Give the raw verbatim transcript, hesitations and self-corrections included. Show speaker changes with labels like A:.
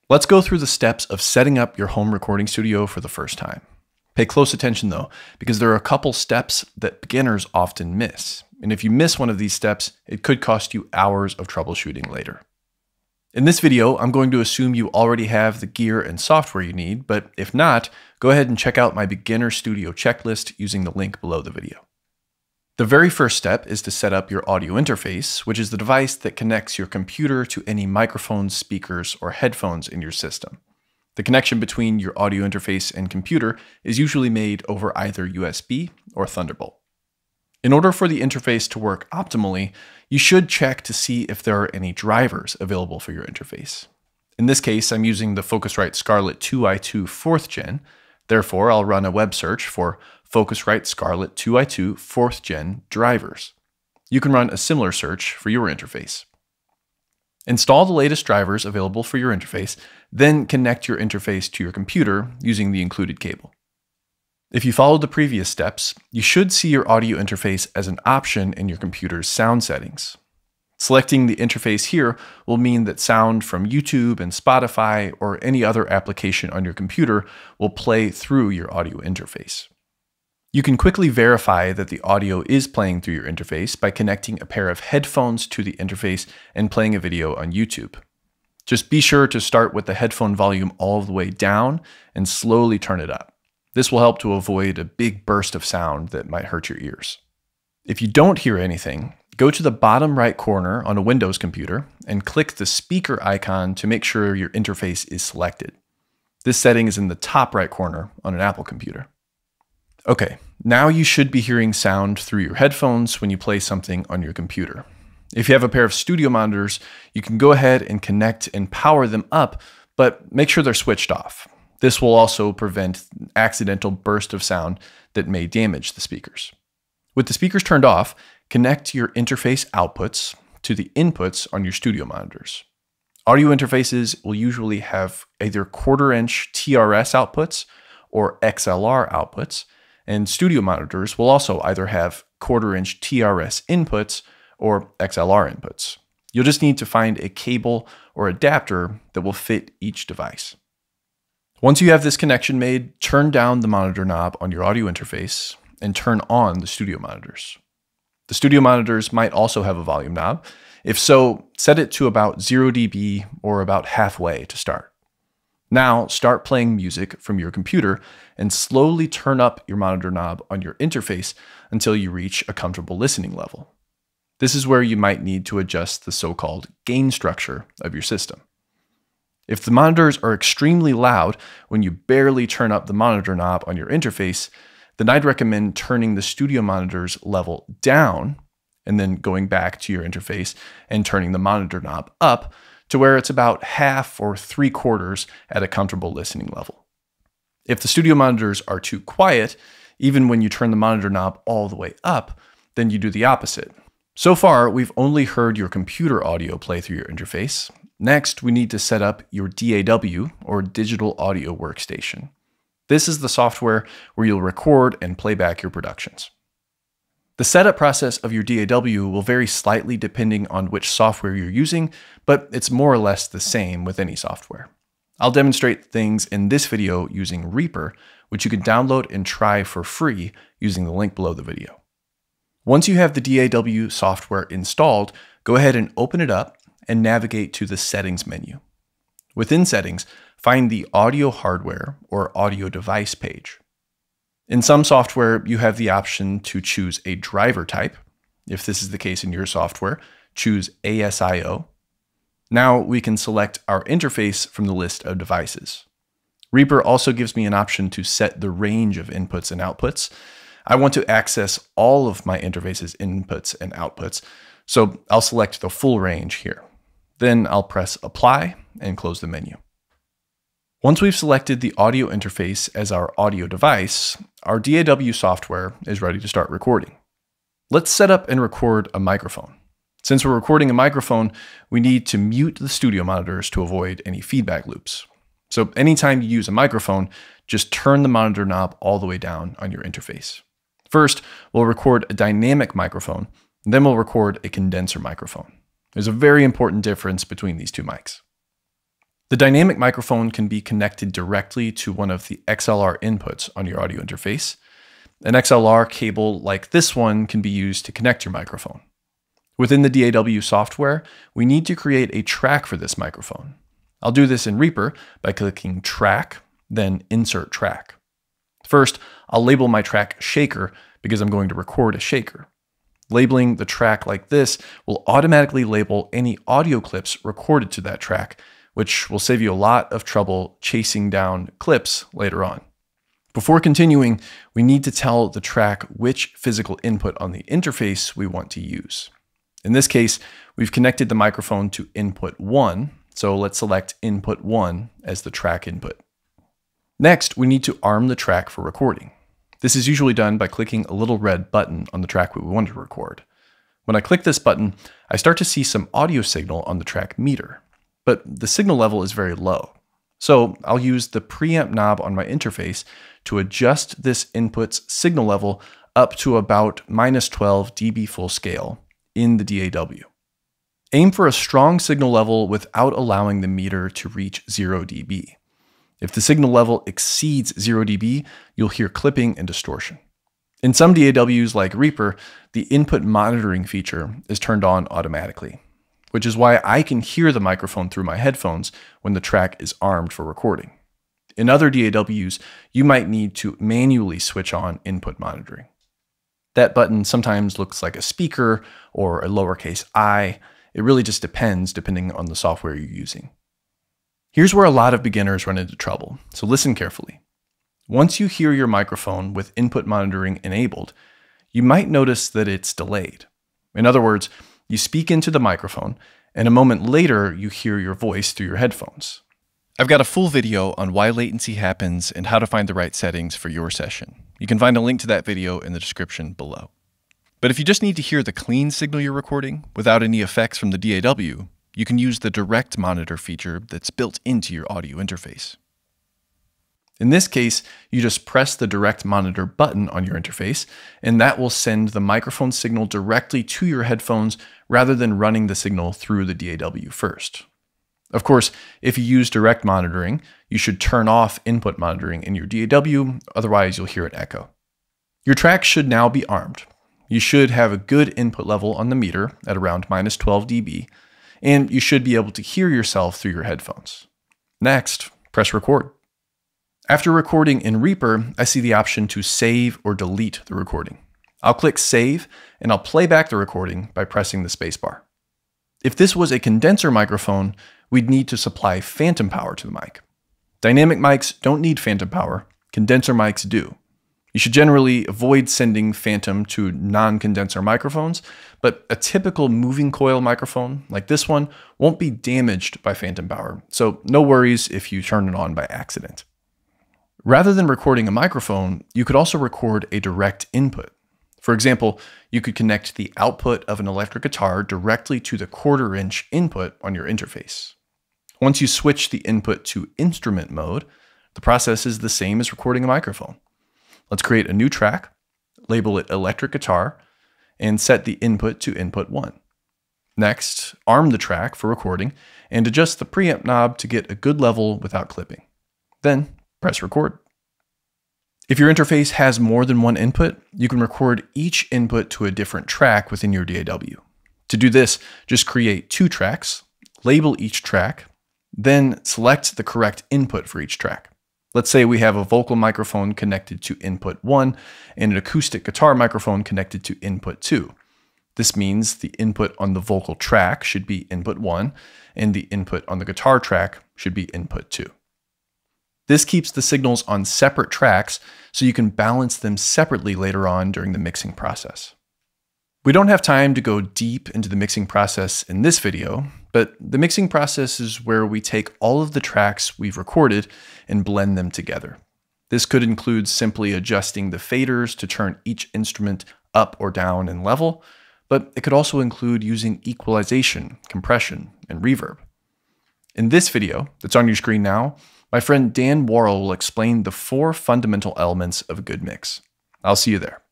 A: Let's go through the steps of setting up your home recording studio for the first time. Pay close attention though, because there are a couple steps that beginners often miss. And if you miss one of these steps, it could cost you hours of troubleshooting later. In this video, I'm going to assume you already have the gear and software you need, but if not, go ahead and check out my beginner studio checklist using the link below the video. The very first step is to set up your audio interface, which is the device that connects your computer to any microphones, speakers, or headphones in your system. The connection between your audio interface and computer is usually made over either U S B or Thunderbolt. In order for the interface to work optimally, you should check to see if there are any drivers available for your interface. In this case, I'm using the Focusrite Scarlett two i two fourth gen. Therefore, I'll run a web search for Focusrite Scarlett two i two fourth gen drivers. You can run a similar search for your interface. Install the latest drivers available for your interface, then connect your interface to your computer using the included cable. If you followed the previous steps, you should see your audio interface as an option in your computer's sound settings. Selecting the interface here will mean that sound from YouTube and Spotify or any other application on your computer will play through your audio interface. You can quickly verify that the audio is playing through your interface by connecting a pair of headphones to the interface and playing a video on YouTube. Just be sure to start with the headphone volume all the way down and slowly turn it up. This will help to avoid a big burst of sound that might hurt your ears. If you don't hear anything, go to the bottom right corner on a Windows computer and click the speaker icon to make sure your interface is selected. This setting is in the top right corner on an Apple computer. Okay, now you should be hearing sound through your headphones when you play something on your computer. If you have a pair of studio monitors, you can go ahead and connect and power them up, but make sure they're switched off. This will also prevent an accidental burst of sound that may damage the speakers. With the speakers turned off, connect your interface outputs to the inputs on your studio monitors. Audio interfaces will usually have either quarter inch T R S outputs or X L R outputs, and studio monitors will also either have quarter inch T R S inputs or X L R inputs. You'll just need to find a cable or adapter that will fit each device. Once you have this connection made, turn down the monitor knob on your audio interface and turn on the studio monitors. The studio monitors might also have a volume knob. If so, set it to about zero D B or about halfway to start. Now start playing music from your computer and slowly turn up your monitor knob on your interface until you reach a comfortable listening level. This is where you might need to adjust the so-called gain structure of your system. If the monitors are extremely loud when you barely turn up the monitor knob on your interface, then I'd recommend turning the studio monitor's level down and then going back to your interface and turning the monitor knob up to where it's about half or three quarters at a comfortable listening level. If the studio monitors are too quiet, even when you turn the monitor knob all the way up, then you do the opposite. So far, we've only heard your computer audio play through your interface. Next, we need to set up your D A W, or Digital Audio Workstation. This is the software where you'll record and play back your productions. The setup process of your D A W will vary slightly depending on which software you're using, but it's more or less the same with any software. I'll demonstrate things in this video using Reaper, which you can download and try for free using the link below the video. Once you have the D A W software installed, go ahead and open it up and navigate to the Settings menu. Within Settings, find the Audio Hardware or Audio Device page. In some software, you have the option to choose a driver type. If this is the case in your software, choose A S I O. Now we can select our interface from the list of devices. Reaper also gives me an option to set the range of inputs and outputs. I want to access all of my interface's inputs and outputs, so I'll select the full range here. Then I'll press Apply and close the menu. Once we've selected the audio interface as our audio device, our D A W software is ready to start recording. Let's set up and record a microphone. Since we're recording a microphone, we need to mute the studio monitors to avoid any feedback loops. So anytime you use a microphone, just turn the monitor knob all the way down on your interface. First, we'll record a dynamic microphone, and then we'll record a condenser microphone. There's a very important difference between these two mics. The dynamic microphone can be connected directly to one of the X L R inputs on your audio interface. An X L R cable like this one can be used to connect your microphone. Within the D A W software, we need to create a track for this microphone. I'll do this in Reaper by clicking Track, then Insert Track. First, I'll label my track Shaker because I'm going to record a shaker. Labeling the track like this will automatically label any audio clips recorded to that track, which will save you a lot of trouble chasing down clips later on. Before continuing, we need to tell the track which physical input on the interface we want to use. In this case, we've connected the microphone to input one, so let's select input one as the track input. Next, we need to arm the track for recording. This is usually done by clicking a little red button on the track we want to record. When I click this button, I start to see some audio signal on the track meter, but the signal level is very low. So I'll use the preamp knob on my interface to adjust this input's signal level up to about minus twelve D B full scale in the D A W. Aim for a strong signal level without allowing the meter to reach zero D B. If the signal level exceeds zero D B, you'll hear clipping and distortion. In some D A Ws like Reaper, the input monitoring feature is turned on automatically, which is why I can hear the microphone through my headphones when the track is armed for recording. In other D A Ws, you might need to manually switch on input monitoring. That button sometimes looks like a speaker or a lowercase I. It really just depends depending on the software you're using. Here's where a lot of beginners run into trouble, so listen carefully. Once you hear your microphone with input monitoring enabled, you might notice that it's delayed. In other words, you speak into the microphone, and a moment later you hear your voice through your headphones. I've got a full video on why latency happens and how to find the right settings for your session. You can find a link to that video in the description below. But if you just need to hear the clean signal you're recording without any effects from the D A W, you can use the direct monitor feature that's built into your audio interface. In this case, you just press the direct monitor button on your interface, and that will send the microphone signal directly to your headphones rather than running the signal through the D A W first. Of course, if you use direct monitoring, you should turn off input monitoring in your D A W, otherwise you'll hear it echo. Your track should now be armed. You should have a good input level on the meter at around minus twelve D B, and you should be able to hear yourself through your headphones. Next, press record. After recording in Reaper, I see the option to save or delete the recording. I'll click save, and I'll play back the recording by pressing the spacebar. If this was a condenser microphone, we'd need to supply phantom power to the mic. Dynamic mics don't need phantom power, condenser mics do. You should generally avoid sending phantom to non-condenser microphones, but a typical moving coil microphone like this one won't be damaged by phantom power, so no worries if you turn it on by accident. Rather than recording a microphone, you could also record a direct input. For example, you could connect the output of an electric guitar directly to the quarter inch input on your interface. Once you switch the input to instrument mode, the process is the same as recording a microphone. Let's create a new track, label it electric guitar, and set the input to input one. Next, arm the track for recording and adjust the preamp knob to get a good level without clipping. Then press record. If your interface has more than one input, you can record each input to a different track within your D A W. To do this, just create two tracks, label each track, then select the correct input for each track. Let's say we have a vocal microphone connected to input one and an acoustic guitar microphone connected to input two. This means the input on the vocal track should be input one and the input on the guitar track should be input two. This keeps the signals on separate tracks so you can balance them separately later on during the mixing process. We don't have time to go deep into the mixing process in this video, but the mixing process is where we take all of the tracks we've recorded and blend them together. This could include simply adjusting the faders to turn each instrument up or down in level, but it could also include using equalization, compression, and reverb. In this video that's on your screen now, my friend Dan Worrell will explain the four fundamental elements of a good mix. I'll see you there.